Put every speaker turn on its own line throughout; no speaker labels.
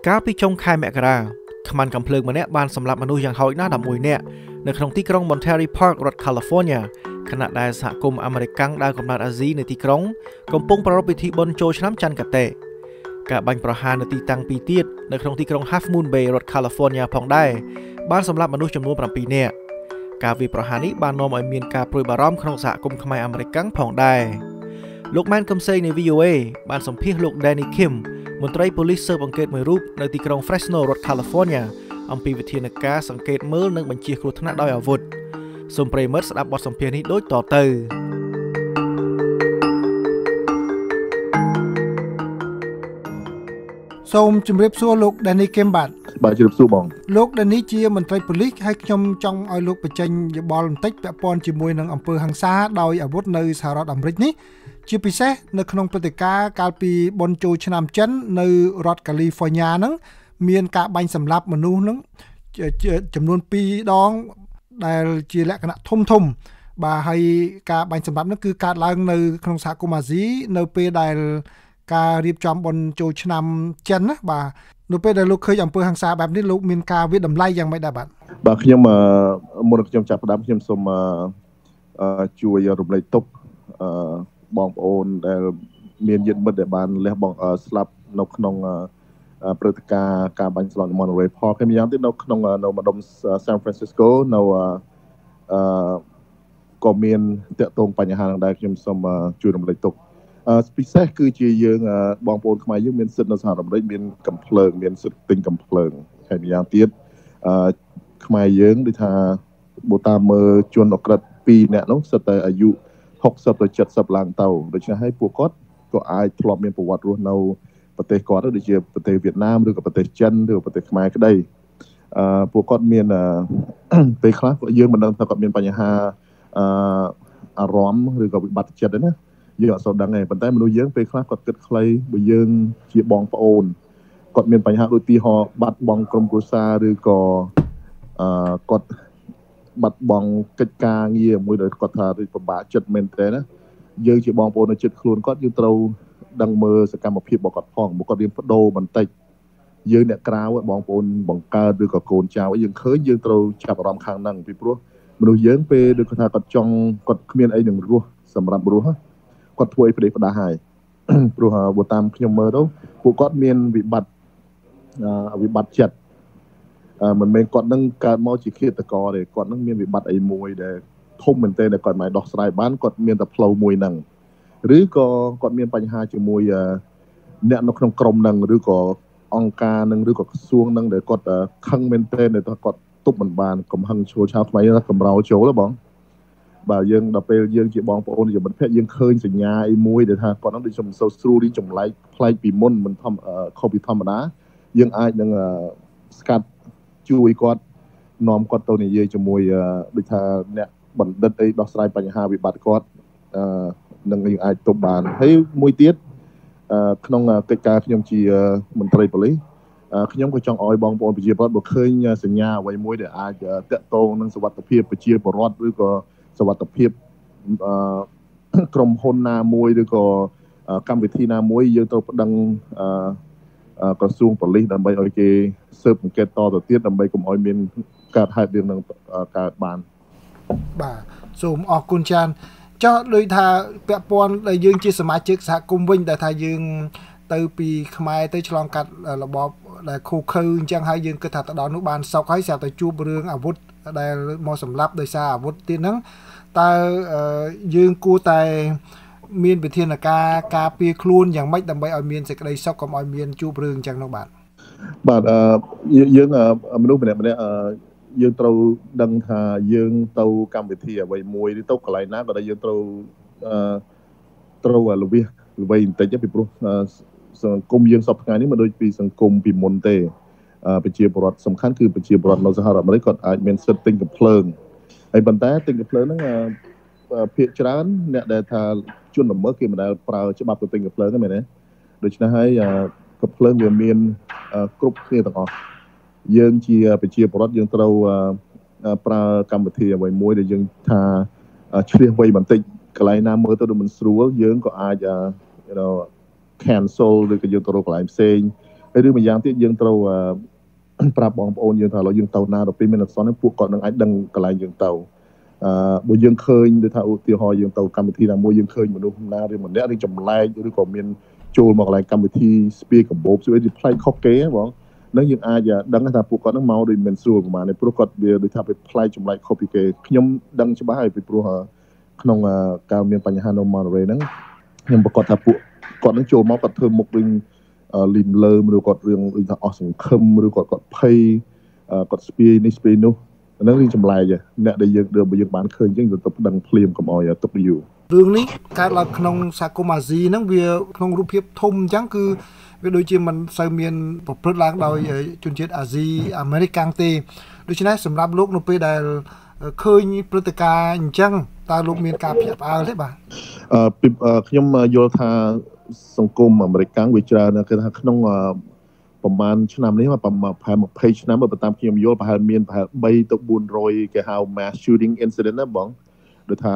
កាលពីចុងខែមករាខ្មាន់កំភ្លើងម្នាក់បានសម្លាប់មនុស្សយ៉ាងហោចណាស់11នាក់នៅក្នុងទីក្រុង Monterey Park រដ្ឋ California ខណៈដែលសហគមន៍អាមេរិកដើរកំណត់អាស៊ីនៅទីក្រុងកំពុងប្រារព្ធពិធីបុណ្យចូលឆ្នាំច័ន្ទកតេការបាញ់ប្រហារនៅទីតាំងពីរទៀតនៅក្នុងទីក្រុង Half Moon Bay រដ្ឋ California ផងដែរបានសម្លាប់មនុស្សចំនួន7នាក់ការវាយប្រហារនេះបាននាំឲ្យមានការព្រួយបារម្ភក្នុងសហគមន៍ខ្មែរអាមេរិកផងដែរលោកម៉ែនកំសែងនៃ VOA បានសម្ភាសន៍លោក Danny Kim មន្ត្រីប៉ូលីសស៊ើបអង្កេតមួយរូបនៅទីក្រុង Fresno រដ្ឋ California អំពីវិធានការសង្កេតមើលនិងបញ្ជាគ្រោះថ្នាក់ដោយអាវុធសូមប្រិយមិត្តស្ដាប់បទសម្ភាសន៍នេះដូចតទៅ
សូមជម្រាបសួរលោក Danny Kim បាទ
ជម្រាបសួរបង
លោក Danny ជាមន្ត្រីប៉ូលីសហើយខ្ញុំចង់ឲ្យលោកបញ្ចេញយោបល់បន្តិចពាក់ព័ន្ធជាមួយនឹងអំពើហិង្សាដោយអាវុធនៅសហរដ្ឋអាមេរិកនេះជាពិសេសនៅក្នុងព្រឹត្តិការណ៍កាលពីបុណ្យចូលឆ្នាំចិននៅរដ្ឋ California ហ្នឹងមានការបាញ់សម្លាប់មនុស្សហ្នឹងចំនួន2ដងដែលជាលក្ខណៈធំបាទហើយការបាញ់សម្លាប់ហ្នឹងគឺកើតឡើងនៅក្នុងសហគមន៍អាស៊ីនៅពេលដែលការរៀបចំបុណ្យចូលឆ្នាំចិនណាបាទនៅពេលដែលលោកឃើញអំពើហិង្សាបែបនេះលោកមានការវិតម្លៃយ៉ាងម៉េចដែរ
បាទខ្ញុំមុនខ្ញុំចាប់ផ្ដើមខ្ញុំសូមជួយរំលែកទុក្ខបងប្អូនដែលមានញាតិមិត្តដែលបានលះបង់ស្លាប់នៅក្នុងព្រឹត្តិការណ៍ការបាញ់ស្លាប់នៅ Monterey Park ហើយម្យ៉ាងទៀតនៅក្នុងនៅម្ដុំ San Francisco នៅក៏មានតាក់ទងបញ្ហានឹងដែរខ្ញុំសូមជួយរំលែកទុក្ខពិសេសគឺជាយើងបងប្អូនខ្មែរយើងមានសិទ្ធិនៅសហរដ្ឋអាមេរិកមានកំភ្លើងមានសិទ្ធិទិញកំភ្លើងហើយម្យ៉ាងទៀតខ្មែរយើងដូចថាបើតាមមើលជនអក្រិត2នាក់នោះសិតតែអាយុ60ទៅ70ឡើងទៅដូច្នេះហើយពួកគាត់ក៏អាចធ្លាប់មានប្រវត្តិរស់នៅប្រទេសគាត់ដូចជាប្រទេសវៀតណាមឬក៏ប្រទេសចិនឬក៏ប្រទេសខ្មែរក្តីពួកគាត់មានពេលខ្លះយើងមិនដឹងថាគាត់មានបញ្ហាអារម្មណ៍ឬក៏វិបត្តិចិត្តទេណាយើងអត់សូវដឹងទេប៉ុន្តែមនុស្សយើងពេលខ្លះគាត់គិតខ្លីបើយើងជាបងប្អូនគាត់មានបញ្ហាដូចទីហោបាត់បង់ក្រុមគ្រួសារឬក៏គាត់បាត់បង់កិច្ចការងារមួយដែលគាត់ថាពិបាកចិត្តមែនទេណាយើងជាបងប្អូននៅចិត្តខ្លួនគាត់យើងត្រូវដឹងមើលសកម្មភាពរបស់គាត់ផងបើគាត់រៀនបដូរបន្តិចយើងអ្នកក្រៅបងប្អូនបង្កើតឬក៏កូនចៅយើងឃើញយើងត្រូវចាប់អារម្មណ៍ខាងហ្នឹងពីព្រោះមនុស្សយើងពេលដូចគាត់ថាគាត់ចង់គាត់គ្មានអីនឹងរស់សម្រាប់រស់គាត់ធ្វើឲ្យផ្ដេសផ្ដាស់ហើយព្រោះបើតាមខ្ញុំមើលទៅពួកគាត់មានវិបត្តិចិត្តមិនមែនគាត់នឹងកើតមកជាឃាតករទេគាត់នឹងមានវិបត្តិអីមួយដែលធំមែនទែនដែលគាត់មិនដោះស្រាយបានគាត់មានតែផ្លូវមួយហ្នឹងឬក៏គាត់មានបញ្ហាជាមួយអ្នកនៅក្នុងក្រុមហ្នឹងឬក៏អង្គការហ្នឹងឬក៏ក្រសួងហ្នឹងដែលគាត់ខឹងមែនទែនដែលគាត់ទប់មិនបានកំហឹងឈួលឆាវថ្មីកម្រោចូលទេបងបាទយើងដល់ពេលយើងជាបងប្អូនជាមិត្តភក្តិយើងឃើញសញ្ញាអីមួយដែលថាគាត់ហ្នឹងដូចមិនសូវស្រួលរីចម្លែកប្លែកពីមុនមិនខុសពីធម្មតាយើងអាចនឹងស្កាត់ជួយគាត់នាំគាត់ទៅនិយាយជាមួយដូចថាអ្នកបណ្ឌិតអីដោះស្រាយបញ្ហាវិបត្តិគាត់នឹងយើងអាចទប់បានហើយមួយទៀតក្នុងកិច្ចការខ្ញុំជាមន្ត្រីប៉ូលីសខ្ញុំក៏ចង់ឲ្យបងប្អូនប្រជាពលរដ្ឋបើឃើញសញ្ញាអ្វីមួយដែលអាចតាក់ទងនឹងសុវត្ថិភាពប្រជាពលរដ្ឋឬក៏សុវត្ថិភាពក្រុមហ៊ុនណាមួយឬក៏កម្មវិធីណាមួយយើងត្រូវប្តឹងក្រសួងប៉ូលីសដើម្បីឲ្យគេស៊ើបអង្កេតតទៅទៀតដើម្បីកុំឲ្យមានកើតហេតុរឿងនឹងកើតបាន
បាទសូមអរគុណច្រើនចុះដូចថាពាក់ព័ន្ធដែលយើងជាសមាជិកសហគមន៍វិញដែលថាយើងទៅពីខ្មែរទៅឆ្លងកាត់របបដែលខូខើអញ្ចឹងហើយយើងគិតថាទៅដល់នោះបានសុខហើយស្រាប់តែជួបរឿងអាវុធដែលមកសម្លាប់ដោយសារអាវុធទៀតហ្នឹងតើយើងគួរតែមានវិធានការការពារខ្លួនយ៉ាងម៉េចដើម្បីឲ្យមានសេចក្តីសុខកុំឲ្យមានជួបរឿងអញ្ចឹងនោះបាទ
យើងមនុស្សម្នាក់យើងត្រូវដឹងថាយើងទៅកម្មវិធីអ្វីមួយឬទៅកន្លែងណាក៏ដែលយើងត្រូវល្វីបន្តិចពីព្រោះសង្គមយើងសពថ្ងៃនេះមិនដូចពីសង្គមពីមុនទេប្រជាពលរដ្ឋសំខាន់គឺប្រជាពលរដ្ឋនៅសហរដ្ឋអាមេរិកគាត់អាចមានសិទ្ធិទិញកាភ្លើងហើយប៉ុន្តែទិញកាភ្លើងហ្នឹងភាគច្រើនអ្នកដែលថាជនល្មើសគេមិនដែលប្រើច្បាប់ទៅទិញកាភ្លើងទេមែនទេដូច្នេះហើយកាភ្លើងវាមានគ្រប់គ្នាទាំងអស់យើងជាប្រជាពលរដ្ឋយើងត្រូវប្រើកម្មវិធីអ្វីមួយដែលយើងថាឆ្លៀសវៃបន្តិចកន្លែងណាមើលទៅមិនស្រួលយើងក៏អាចcancel ឬក៏យើងទៅរកកន្លែងផ្សេងហើយឬម្យ៉ាងទៀតយើងត្រូវប្រាប់បងប្អូនយើងថាឥឡូវយើងទៅណាដល់ពេលមានអសន្នពួកគាត់នឹងអាចដឹងកន្លែងយើងទៅបើយើងឃើញដូចថាឧទាហរណ៍យើងទៅកម្មវិធីណាមួយយើងឃើញមនុស្សណាឬម្នាក់ឬចម្លែកឬក៏មានចូលមកកន្លែងកម្មវិធីស្ពាយកាបូបស្អីផ្លែកខុសគេបងនឹងយើងអាចដឹងថាពួកគាត់នឹងមកដូចមិនស្រួលប្រហែលទេព្រោះគាត់វាដូចថាវាផ្លែកចម្លែកខុសពីគេខ្ញុំដឹងច្បាស់ហើយពីព្រោះក្នុងការមានបញ្ហានៅ Monterey ហ្នឹងខ្ញុំប្រកាសថាពួកគាត់នឹងចូលមកគាត់ធ្វើមុខវិញលីមលើមឬគាត់រឿងដូចថាអស់សង្ឃឹមឬគាត់ភ័យគាត់ស្ពាយនេះស្ពាយនោះហ្នឹងវាចម្លែកអ្នកដែលយើងបានឃើញអញ្ចឹងទៅដឹងភ្លាមកុំឲ្យទុកយូរ
រឿងនេះកើតឡើងក្នុងសហគមន៍អាស៊ីហ្នឹងវាក្នុងរូបភាពធំអញ្ចឹងគឺវាដូចជាមិនសូវមានប្រព្រឹត្តឡើងដោយជនជាតិអាស៊ីអាមេរិកកាំងទេដូច្នេះសម្រាប់លោកនៅពេលដែលឃើញព្រឹត្តិការណ៍អញ្ចឹងតើលោកមានការភ្ញាក់ផ្អើលទេបាទ
ខ្ញុំយល់ថាសង្គមអាមេរិកកាំងវាច្រើនគឺថាក្នុងប្រហែលឆ្នាំនេះប្រហែល20ឆ្នាំបើតាមខ្ញុំយល់ប្រហែលមានប្រហែល3ទៅ400គេហៅ mass shooting incident ណាបងដូចថា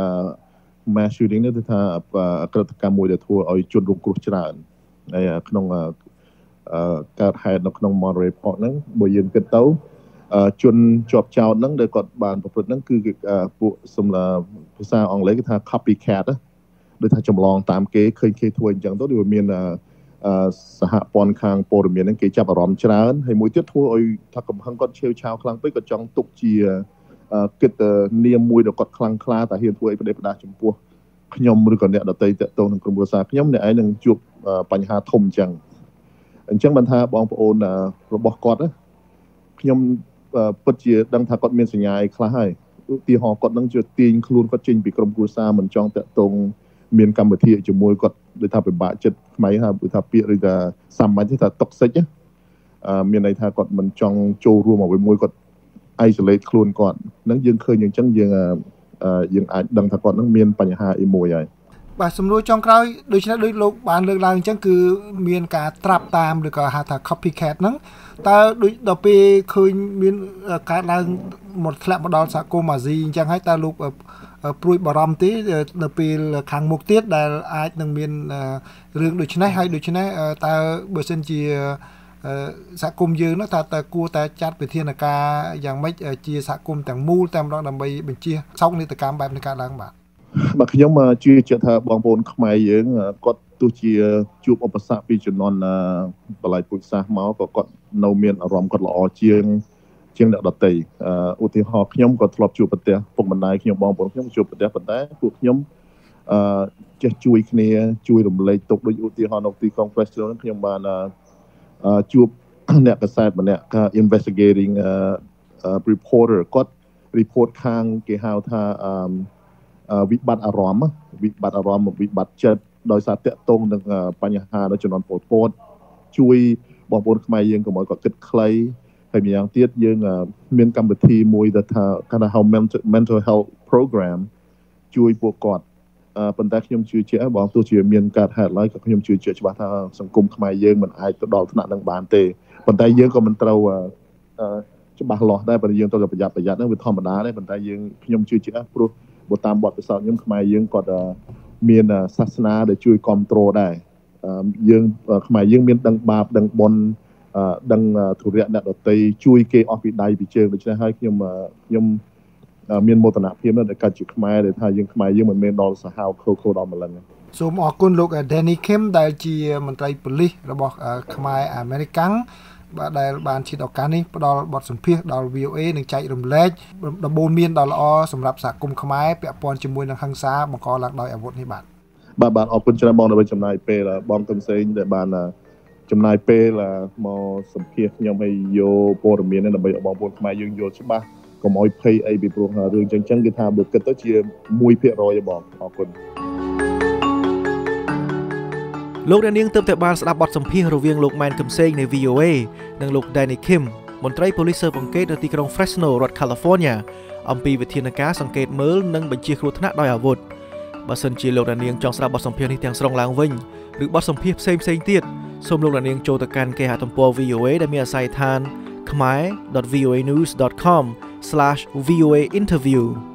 mass shooting នេះគឺថាក្រឹតកម្មមួយដែលធ្វើឲ្យជនរងគ្រោះច្រើនហើយក្នុងកើតហេតុនៅក្នុង Monterey Park ហ្នឹងបើយើងគិតទៅជនជាប់ចោតហ្នឹងដែលគាត់បានប្រព្រឹត្តហ្នឹងគឺពួកសំឡាភាសាអង់គ្លេសគេថា copycat ដូចថាចម្លងតាមគេឃើញគេធ្វើអញ្ចឹងទៅដូចមានសហព័ន្ធខាងព័ត៌មានហ្នឹងគេចាប់អារម្មណ៍ច្រើនហើយមួយទៀតធ្វើឲ្យថាកំហឹងគាត់ឆេវឆាវខ្លាំងពេកគាត់ចង់ទុកជាគិតនាមមួយដែលគាត់ខ្លាំងក្លាតែហ៊ានធ្វើឲ្យប្រទេសផ្ដាស់ចំពោះខ្ញុំឬក៏អ្នកដទៃតាក់ទងនឹងក្រុមគ្រួសារខ្ញុំអ្នកឯងនឹងជួបបញ្ហាធំអញ្ចឹងបានថាបងប្អូនរបស់គាត់ខ្ញុំពិតជាដឹងថាគាត់មានសញ្ញាខ្លះហើយឧទាហរណ៍គាត់នឹងជឿទាញខ្លួនគាត់ចេញពីក្រុមគ្រួសារមិនចង់តាក់ទងមានកម្មវិធីជាមួយគាត់ដូចថាពិបាកចិត្តថ្មីថាដូចថាពាក្យឬថាសាមញ្ញថា toxic មានន័យថាគាត់មិនចង់ចូលរួមអ្វីមួយគាត់ isolate ខ្លួនគាត់នឹងយើងឃើញអញ្ចឹងយើងអាចដឹងថាគាត់នឹងមានបញ្ហាអីមួយហើយ
បាទសំណួរចុងក្រោយដូច្នេះដូចលោកបានលើកឡើងអញ្ចឹងគឺមានការត្រាប់តាមឬក៏ហៅថា copycat ហ្នឹងតើដូចដល់ពេលឃើញមានកើតឡើងមកធ្លាក់មកដល់សហគមន៍អាស៊ីអញ្ចឹងហើយតើលោកព្រួយបារម្ភទេនៅពេលខាងមុខទៀតដែលអាចនឹងមានរឿងដូចនេះហើយដូច្នេះតើបើសិនជាសហគមន៍យើងនោះតើគួរតែចាត់វិធានការយ៉ាងម៉េចជាសហគមន៍ទាំងមូលតែម្ដងដើម្បីបញ្ជៀសសោកនាដកម្មបែបនេះកើតឡើងបាទ
ខ្ញុំជឿជាក់ថាបងប្អូនខ្មែរយើងគាត់ទោះជាជួបឧបសគ្គពីជំនាន់បល័យពូជសាសន៍មកក៏គាត់នៅមានអារម្មណ៍គាត់ល្អជាងអ្នកដទៃឧទាហរណ៍ខ្ញុំក៏ធ្លាប់ជួបប្រទះពុកម្ដាយខ្ញុំបងប្អូនខ្ញុំជួបប្រទះប៉ុន្តែពួកខ្ញុំចេះជួយគ្នាជួយរំលែកទុកដូចឧទាហរណ៍នៅទីក្រុង Fresno ខ្ញុំបានជួបអ្នកកាសែតម្នាក់ investigating reporter គាត់ report ខាងគេហៅថាវិបត្តិអារម្មណ៍វិបត្តិចិត្តដោយសារតាក់ទងនឹងបញ្ហានៅជំនាន់ពលពតជួយបងប្អូនខ្មែរយើងកុំឲ្យគាត់គិតខ្លីហើយម្យ៉ាងទៀតយើងមានកម្មវិធីមួយដែលថាគេហៅ mental health program ជួយពួកគាត់ប៉ុន្តែខ្ញុំជឿជាក់បងទោះជាមានការហេតុឡើយក៏ខ្ញុំជឿជាក់ច្បាស់ថាសង្គមខ្មែរយើងមិនអាចទៅដល់ថ្នាក់នឹងបានទេប៉ុន្តែយើងក៏មិនត្រូវច្បាស់លាស់ដែរប៉ុន្តែយើងត្រូវតែប្រយ័ត្នហ្នឹងវាធម្មតាដែរប៉ុន្តែខ្ញុំជឿជាក់ព្រោះបើតាមបទពិសោធន៍ខ្ញុំខ្មែរយើងគាត់មានសាសនាដែលជួយគ្រប់គ្រងដែរយើងខ្មែរយើងមានដឹងបាបដឹងបុណ្យដឹងធុរៈអ្នកដទៃជួយគេអស់ពីដៃពីជើងដូច្នេះហើយខ្ញុំមានមោទនភាពដែលកាត់ជាខ្មែរដែលថាយើងខ្មែរយើងមិនមែនដល់សាហាវខូដល់ម្លឹង
សូមអរគុណលោក Danny Kim ដែលជាមន្ត្រីប៉ូលីសរបស់ខ្មែរអាមេរិកកាំងបាទដែលបានឈានឱកាសនេះផ្ដល់បទសម្ភាសន៍ដល់ VOA និងចែករំលែកដំបូន្មានដ៏ល្អសម្រាប់សហគមន៍ខ្មែរពាក់ព័ន្ធជាមួយនឹងហិង្សាបង្កឡើងដោយអាវុធនេះបាទ
អរគុណច្រើនបងដើម្បីចំណាយពេលបងកឹមសេងដែលបានចំណាយពេលមកសម្ភាសន៍ខ្ញុំឲ្យយកព័ត៌មានដើម្បីឲ្យបងប្អូនខ្មែរយើងយល់ច្បាស់កុំឲ្យភ័យអីពីព្រោះរឿងចឹងគឺថាបើគិតទៅជា 1% បងអរគុណ
លោកអ្នកនាងទើបតែបានស្ដាប់បទសម្ភាសន៍រវាងលោកម៉ែនកឹមសេងនៃ VOA និងលោក Danny Kim មន្ត្រីប៉ូលីសស៊ើបអង្កេតនៅទីក្រុង Fresno រដ្ឋ California អំពីវិធានការសង្កេតមើលនិងបញ្ជាគ្រោះថ្នាក់ដោយអាវុធបើសិនជាលោកអ្នកនាងចង់ស្ដាប់បទសម្ភាសន៍នេះទាំងស្រុងឡើងវិញឬបទសម្ភាសន៍ផ្សេងទៀតសូមលោកអ្នកនាងចូលទៅកាន់គេហទំព័រ VOA ដែលមានអាស័យដ្ឋាន khmer.voanews.com/voainterview